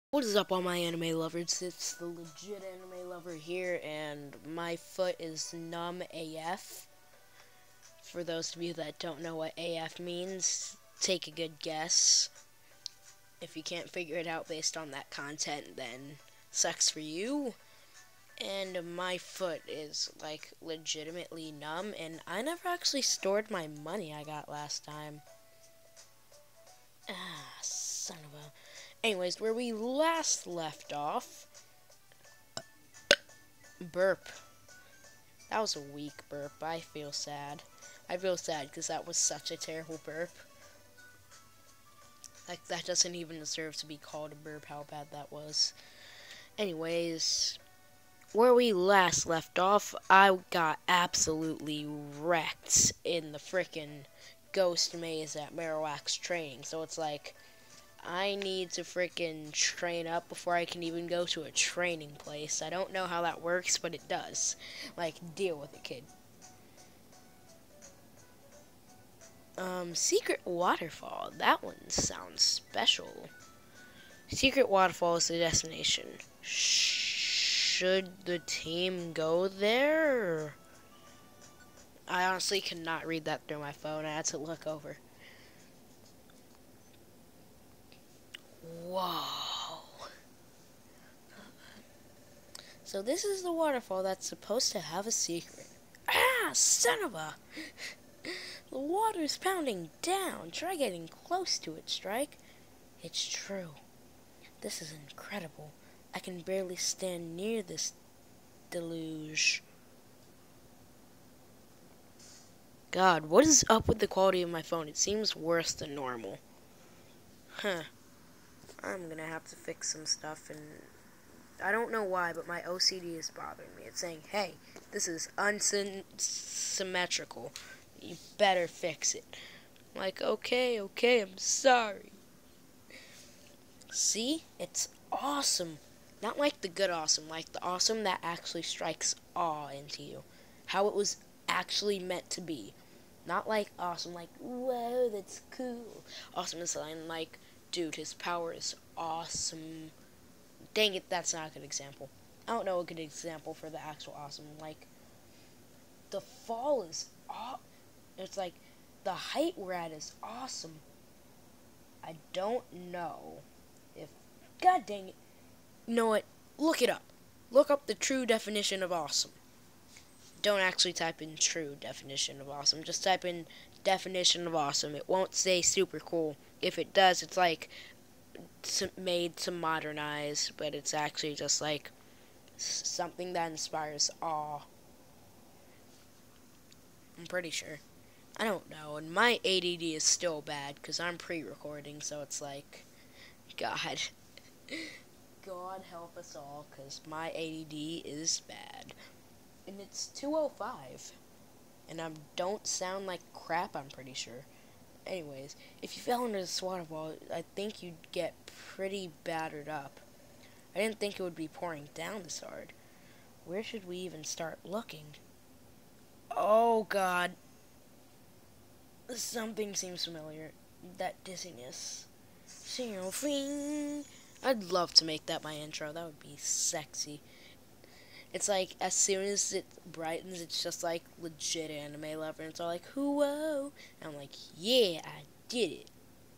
What is up, all my anime lovers? It's the legit anime lover here, and my foot is numb AF. For those of you that don't know what AF means, take a good guess. If you can't figure it out based on that content, then sucks for you. And my foot is, like, legitimately numb, and I never actually stored my money I got last time. Ah, son of a... Anyways, where we last left off... Burp. That was a weak burp. I feel sad. I feel sad because that was such a terrible burp. Like, that doesn't even deserve to be called a burp, how bad that was. Anyways, where we last left off, I got absolutely wrecked in the frickin' ghost maze at Marowak's training. So it's like, I need to frickin' train up before I can even go to a training place. I don't know how that works, but it does. Like, deal with it, kid. Secret Waterfall. That one sounds special. Secret Waterfall is the destination. Should the team go there? I honestly cannot read that through my phone. I had to look over. Whoa. So this is the waterfall that's supposed to have a secret. Ah, son of a... The water's pounding down. Try getting close to it, Strike. It's true. This is incredible. I can barely stand near this deluge. God, what is up with the quality of my phone? It seems worse than normal. Huh. I'm gonna have to fix some stuff, and I don't know why, but my OCD is bothering me. It's saying, hey, this is unsymmetrical. You better fix it. I'm like, okay, I'm sorry. See? It's awesome. Not like the good awesome, like the awesome that actually strikes awe into you. How it was actually meant to be. Not like awesome, like, whoa, that's cool. Awesome is like, dude, his power is awesome. Dang it, that's not a good example. I don't know a good example for the actual awesome. Like, the fall is aw. It's like, the height we're at is awesome. I don't know if... God dang it. You know what? Look it up. Look up the true definition of awesome. Don't actually type in true definition of awesome. Just type in definition of awesome. It won't say super cool. If it does, it's like made to modernize, but it's actually just like something that inspires awe. I'm pretty sure. I don't know, and my ADD is still bad because I'm pre-recording, so it's like, God. God help us all, because my ADD is bad. And it's 2:05, and I don't sound like crap, I'm pretty sure. Anyways, if you fell into this waterfall, I think you'd get pretty battered up. I didn't think it would be pouring down this hard. Where should we even start looking? Oh, God. Something seems familiar. That dizziness. I'd love to make that my intro. That would be sexy. It's like, as soon as it brightens, it's just like legit anime lover. And it's all like, whoa. And I'm like, yeah, I did it.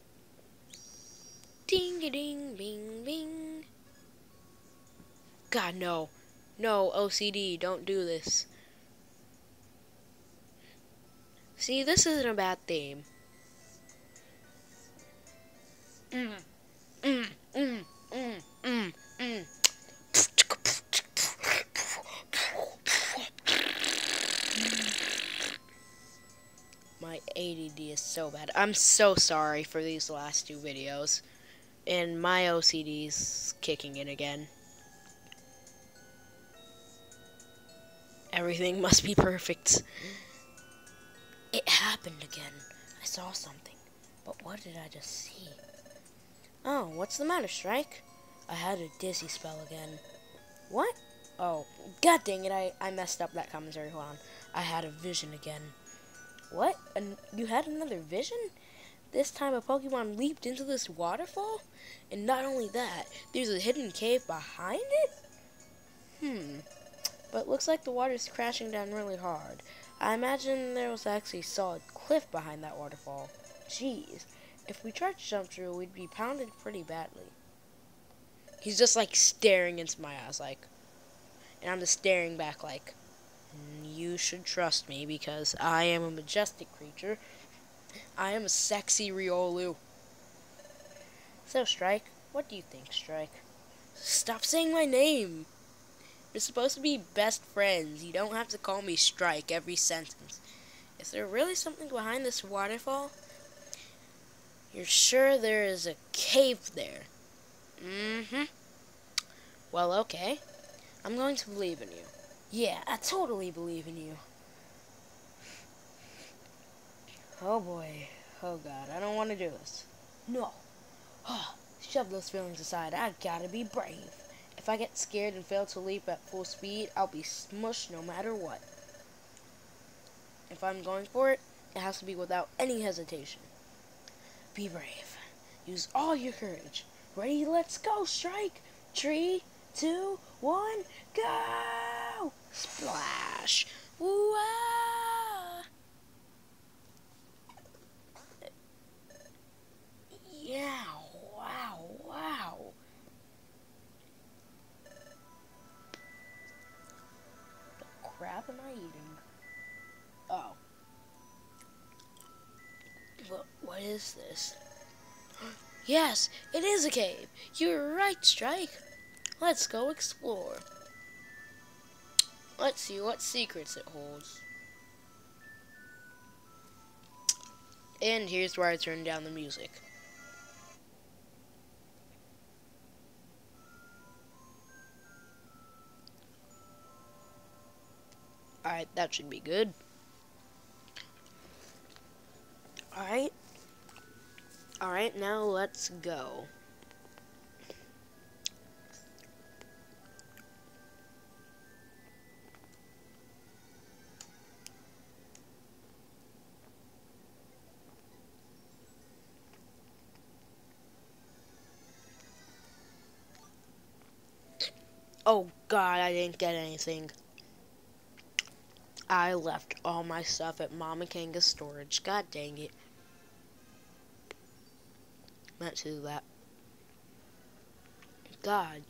Ding-a-ding, bing, bing. God, no. No, OCD, don't do this. See, this isn't a bad theme. My ADD is so bad. I'm so sorry for these last two videos. And my OCD's kicking in again. Everything must be perfect. It happened again. I saw something. But what did I just see? Oh, what's the matter, Strike? I had a dizzy spell again. What? Oh, god dang it, I messed up that commentary. Hold on. I had a vision again. What? You had another vision? This time a Pokemon leaped into this waterfall? And not only that, there's a hidden cave behind it? But it looks like the water's crashing down really hard. I imagine there was actually a solid cliff behind that waterfall. Jeez, if we tried to jump through, we'd be pounded pretty badly. He's just like staring into my eyes like, and I'm just staring back like, you should trust me because I am a majestic creature. I am a sexy Riolu. So, Strike, what do you think, Strike? Stop saying my name. We're supposed to be best friends. You don't have to call me Strike every sentence. Is there really something behind this waterfall? You're sure there is a cave there? Mm-hmm. Well, okay. I'm going to believe in you. Yeah, I totally believe in you. Oh boy. Oh god, I don't want to do this. No. Shove those feelings aside. I gotta be brave. If I get scared and fail to leap at full speed, I'll be smushed no matter what. If I'm going for it, it has to be without any hesitation. Be brave. Use all your courage. Ready? Let's go, Strike. 3, 2, 1, go! Splash! Whoa! Yeah, wow, wow. The crap am I eating? Oh. What is this? Yes, it is a cave. You're right, Strike. Let's go explore. Let's see what secrets it holds. And here's where I turn down the music. Alright, that should be good. Alright. Alright, now let's go. Oh god, I didn't get anything. I left all my stuff at Mama Kanga's storage. God dang it. Meant to do that. God.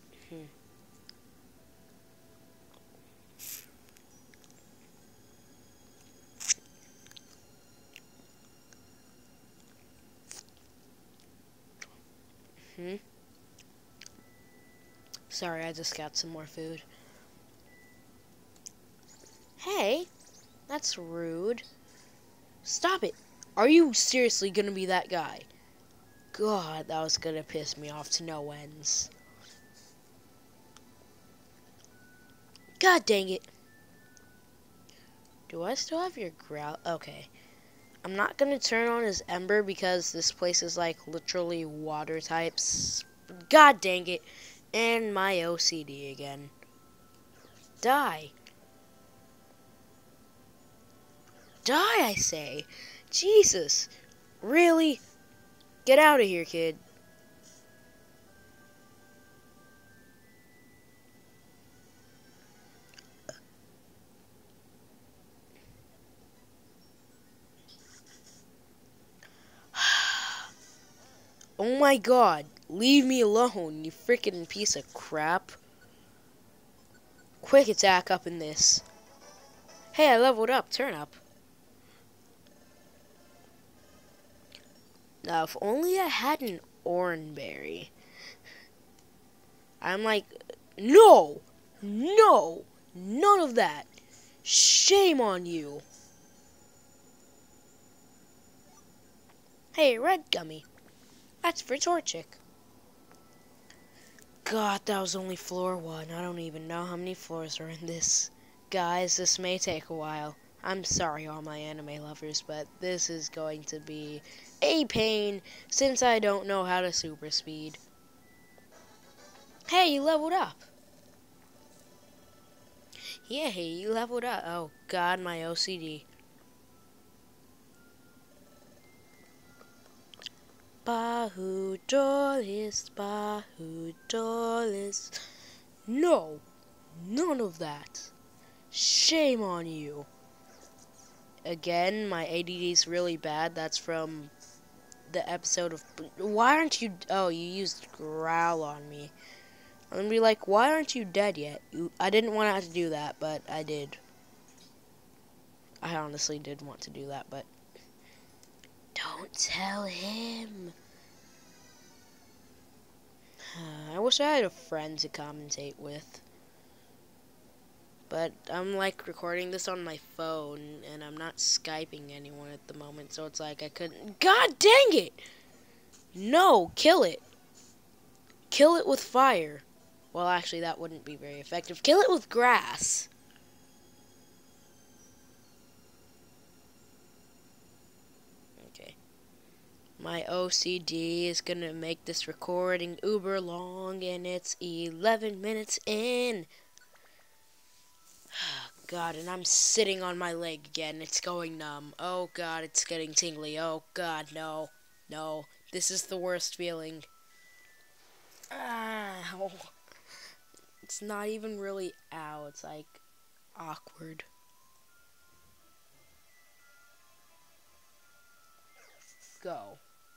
Sorry, I just got some more food. Hey, that's rude. Stop it. Are you seriously gonna be that guy? God, that was gonna piss me off to no ends. God dang it. Do I still have your growl? Okay. I'm not gonna turn on his Ember because this place is like literally water types. God dang it. And my OCD again. Die. Die, I say. Jesus. Really? Get out of here, kid. Oh my god. Leave me alone, you freaking piece of crap. Quick attack up in this. Hey, I leveled up. Turn up. Now, if only I had an Oranberry. I'm like, no! No! None of that! Shame on you! Hey, red gummy. That's for Torchic. God, that was only floor 1. I don't even know how many floors are in this. Guys, this may take a while. I'm sorry, all my anime lovers, but this is going to be a pain since I don't know how to super speed. Hey, you leveled up. Yeah, hey, you leveled up. Oh, God, my OCD. Bahudolis, Bahudolis. No, none of that. Shame on you. Again, my ADD is really bad. That's from the episode of... Why aren't you... Oh, you used growl on me. I'm gonna be like, why aren't you dead yet? I didn't want to have to do that, but I did. I honestly did want to do that, but... Don't tell him. I wish I had a friend to commentate with. But I'm like recording this on my phone, and I'm not Skyping anyone at the moment, so it's like I couldn't... God dang it! No, kill it. Kill it with fire. Well, actually, that wouldn't be very effective. Kill it with grass. Okay. My OCD is gonna make this recording uber long, and it's 11 minutes in. God, and I'm sitting on my leg again. It's going numb. Oh, God, it's getting tingly. Oh, God, no. No. This is the worst feeling. Ow. It's not even really ow. It's like awkward. Go.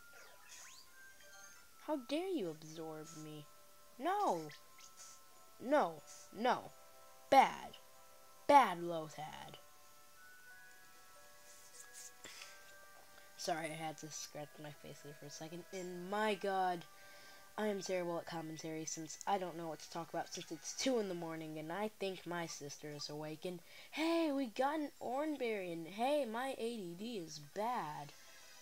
How dare you absorb me? No. No. No. Bad. Bad, Lothad. Sorry, I had to scratch my face there for a second. And my God, I am terrible at commentary since I don't know what to talk about since it's 2 in the morning and I think my sister is awake. And hey, we got an oranberry, and hey, my ADD is bad.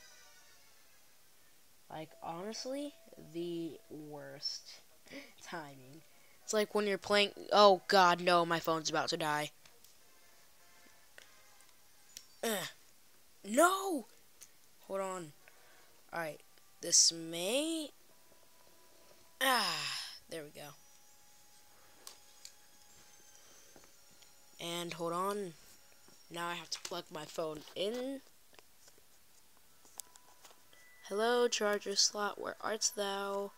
Like, honestly, the worst timing. It's like when you're playing... Oh, God, no, my phone's about to die. No! Hold on. Alright, this may... there we go. And hold on. Now I have to plug my phone in. Hello, charger slot, where art thou?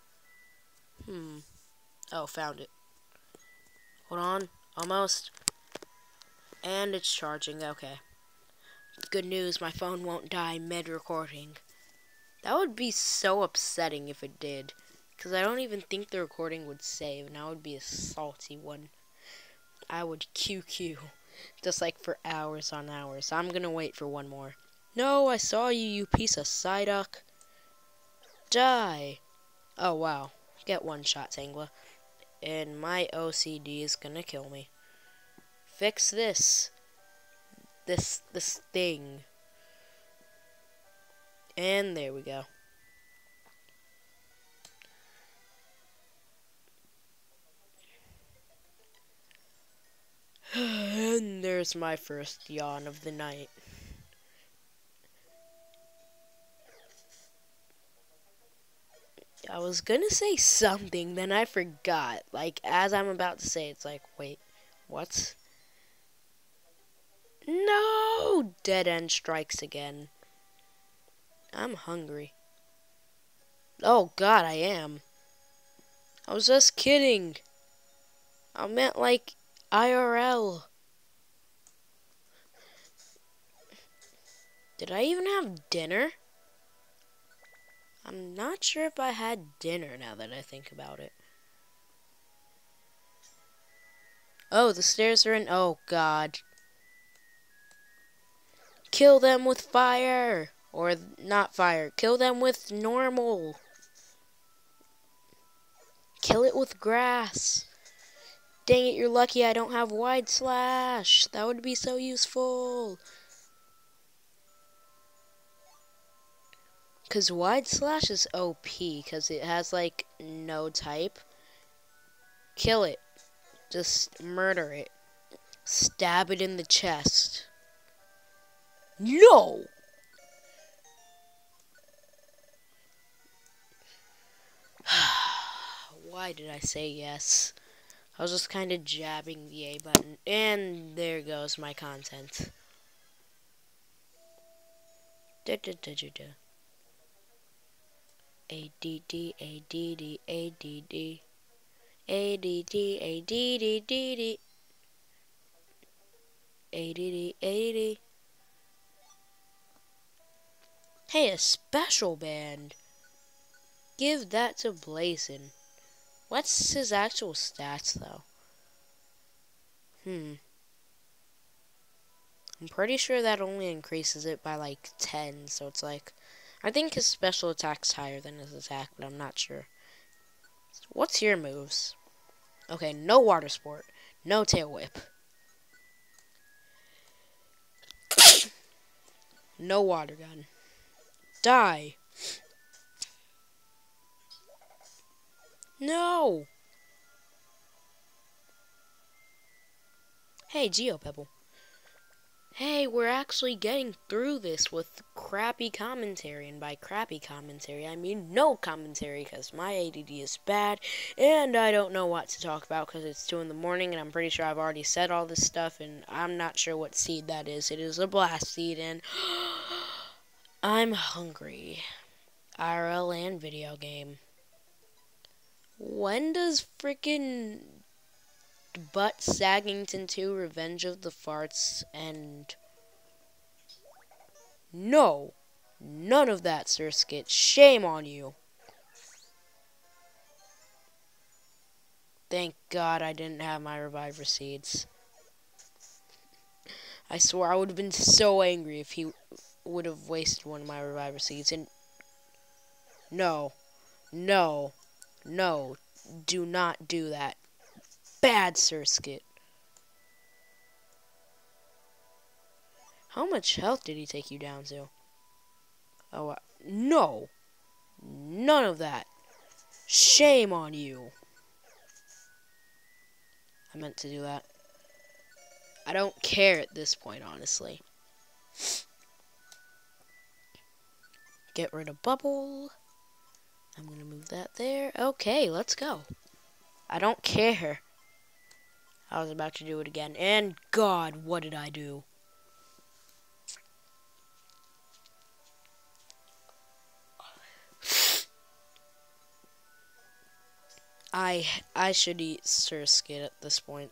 Oh, found it. Hold on. Almost. And it's charging. Okay. Good news, my phone won't die mid-recording. That would be so upsetting if it did. Because I don't even think the recording would save, and I would be a salty one. I would QQ. Just like for hours on hours. I'm gonna wait for one more. No, I saw you, you piece of Psyduck. Die. Oh, wow. Get one shot, Tangela. And my OCD is gonna kill me. Fix this. This thing. And there we go. And there's my first yawn of the night. I was gonna say something, then I forgot. Like, as I'm about to say, it's like, wait, what? No! Dead end strikes again. I'm hungry. Oh, God, I am. I was just kidding. I meant, like, IRL. Did I even have dinner? I'm not sure if I had dinner now that I think about it. Oh, the stairs are in. Oh, God. Kill them with fire. Or not fire. Kill them with normal. Kill it with grass. Dang it, you're lucky I don't have wide slash. That would be so useful. Because wide slash is OP. Because it has, like, no type. Kill it. Just murder it. Stab it in the chest. No! Why did I say yes? I was just kind of jabbing the A button. And there goes my content. A D D A D D A D D A D D A D D D D A D D A D. Hey, a special band. Give that to Blazin. What's his actual stats though? I'm pretty sure that only increases it by like 10, so it's like, I think his special attack's higher than his attack, but I'm not sure. What's your moves? Okay, no water sport, no tail whip. No water gun. Die. No! Hey, Geopebble. Hey, we're actually getting through this with crappy commentary, and by crappy commentary, I mean no commentary, because my ADD is bad, and I don't know what to talk about, because it's 2 in the morning, and I'm pretty sure I've already said all this stuff, and I'm not sure what seed that is. It is a blast seed, and I'm hungry. IRL and video game. When does frickin' Butt Saggington 2 Revenge of the Farts end? No! None of that, Surskit. Shame on you. Thank God I didn't have my Reviver Seeds. I swear I would have been so angry if he would have wasted one of my Reviver Seeds. And no. No. No. Do not do that. Bad Surskit. How much health did he take you down to? Oh, no. None of that. Shame on you. I meant to do that. I don't care at this point, honestly. Get rid of Bubble. I'm going to move that there. Okay, let's go. I don't care. I was about to do it again. And God, what did I do? I should eat Surskit at this point.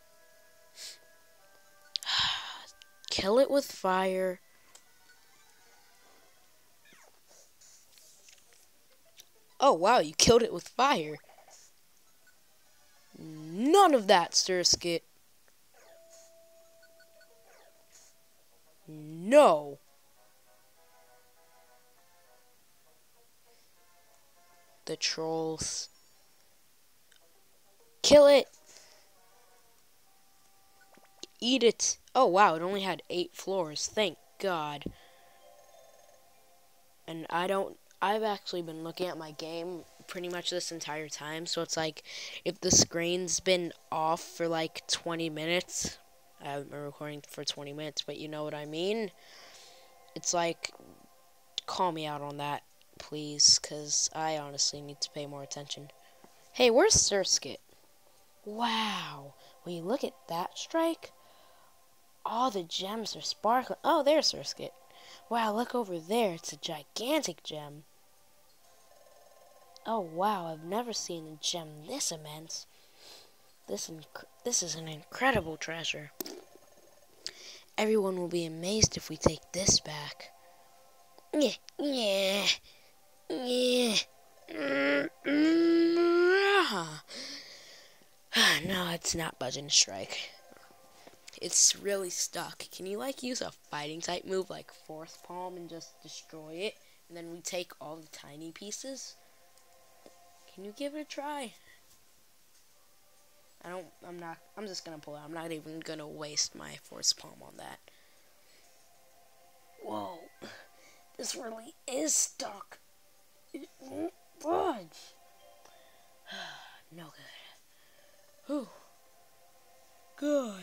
Kill it with fire. Oh, wow, you killed it with fire. None of that, Surskit. No. The trolls. Kill it. Eat it. Oh, wow, it only had 8 floors. Thank God. And I've actually been looking at my game pretty much this entire time, so it's like, if the screen's been off for like 20 minutes, I haven't been recording for 20 minutes, but you know what I mean? It's like, call me out on that, please, because I honestly need to pay more attention. Hey, where's Surskit? Wow, when you look at that strike, all the gems are sparkling. Oh, there's Surskit. Wow, look over there. It's a gigantic gem. Oh, wow, I've never seen a gem this immense. This is an incredible treasure. Everyone will be amazed if we take this back. Yeah, yeah, yeah. No, it's not budging strike. It's really stuck. Can you, like, use a fighting type move like Force Palm and just destroy it? And then we take all the tiny pieces? Can you give it a try? I'm just gonna pull out. I'm not even gonna waste my Force Palm on that. Whoa. This really is stuck. It won't budge. No good. Whew. Good.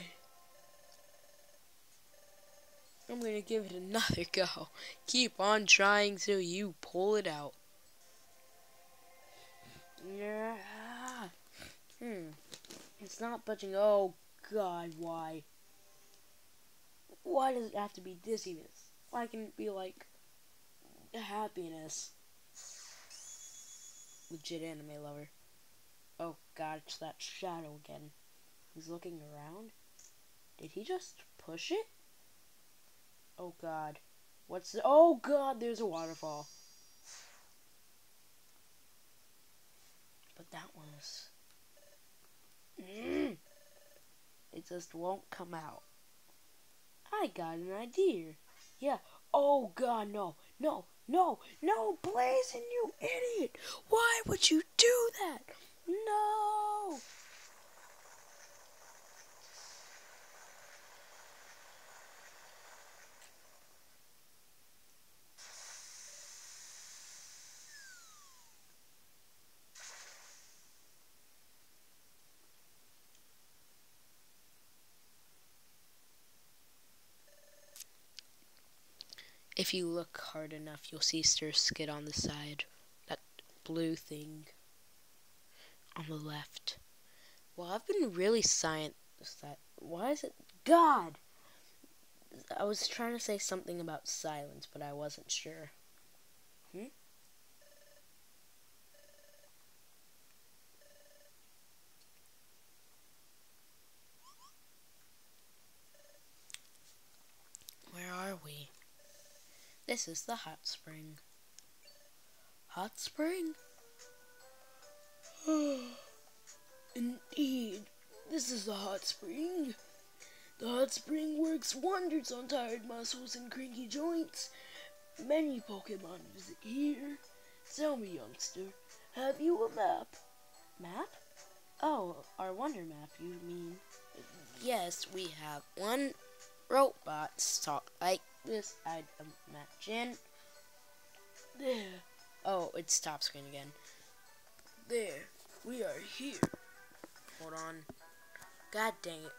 I'm gonna give it another go. Keep on trying till you pull it out. Yeah. It's not budging. Oh, God, why? Why does it have to be dizziness? Why can't it be, like, happiness? legit anime lover. Oh god, it's that shadow again. He's looking around. Did he just push it? Oh god. Oh god, there's a waterfall. But that was... It just won't come out. I got an idea. Yeah. Oh god, no. No, Blazin', you idiot. Why would you do that? No. If you look hard enough, you'll see Skid on the side. That blue thing on the left. Well, I've been really why is it? God! I was trying to say something about silence, but I wasn't sure. Where are we? This is the hot spring. Hot spring? Indeed, this is the hot spring. The hot spring works wonders on tired muscles and cranky joints. Many Pokemon visit here. Tell me, youngster, have you a map? Map? Oh, our wonder map, you mean? Yes, we have one robot talk like this, I imagine. There. Oh, it's top screen again. There, we are here. Hold on. God dang it.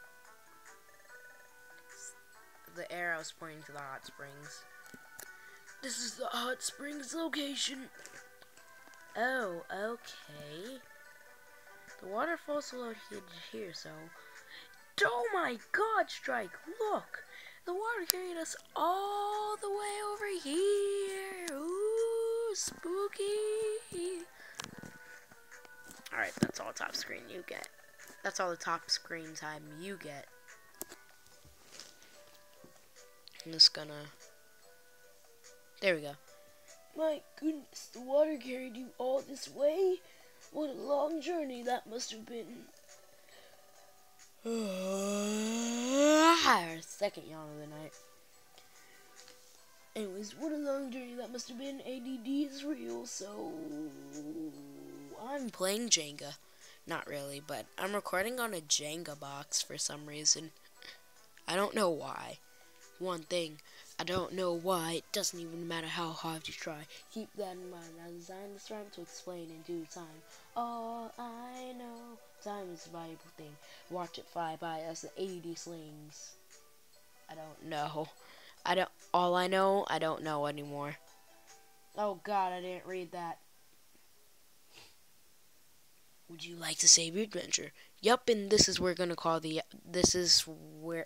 The arrow's pointing to the hot springs. This is the hot springs location. Oh, okay. The waterfall's located here, so... Oh my god, Strike! Look! The water carried us all the way over here! Ooh, spooky! Alright, that's all top screen you get. That's all the top screen time you get. I'm just gonna... There we go. My goodness, the water carried you all this way? What a long journey that must have been. Second yawn of the night. Anyways, what a long journey that must have been. ADD is real, so... I'm playing Jenga. Not really, but I'm recording on a Jenga box for some reason. I don't know why. One thing, I don't know why. It doesn't even matter how hard you try. Keep that in mind. I designed this rhyme to explain in due time. All I know, time is a valuable thing. Watch it fly by as the ADD slings. I don't know. All I know, I don't know anymore. Oh god, I didn't read that. Would you like to save your adventure? Yup, and this is where we're gonna call the... This is where...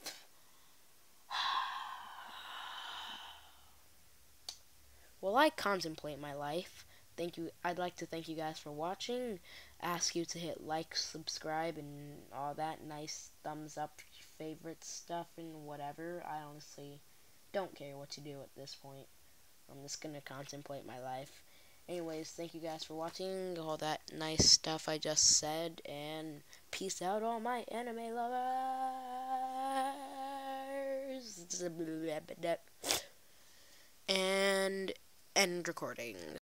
While I contemplate my life, I'd like to thank you guys for watching. Ask you to hit like, subscribe, and all that nice thumbs up, favorite stuff, and whatever. I honestly don't care what you do at this point. I'm just gonna contemplate my life. Anyways, thank you guys for watching, all that nice stuff I just said, and peace out, all my anime lovers. And end recording.